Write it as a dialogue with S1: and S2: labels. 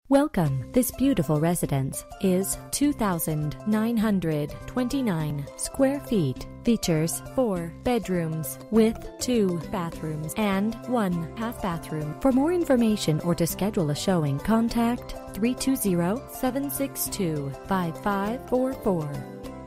S1: Welcome. This beautiful residence is 2,929 square feet. Features 4 bedrooms with 2 bathrooms and 1 half bathroom. For more information or to schedule a showing, contact 320-762-5544.